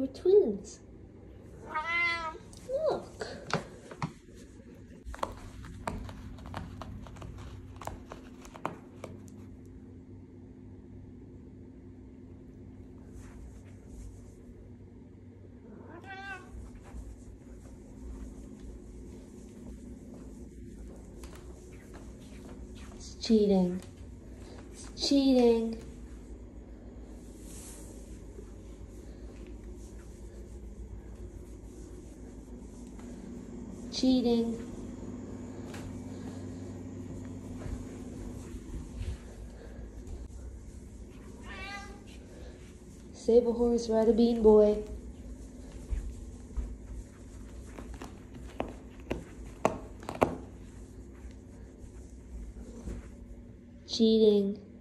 We're twins. Look. It's cheating. It's cheating. Cheating. Save a horse, ride a bean, boy. Cheating.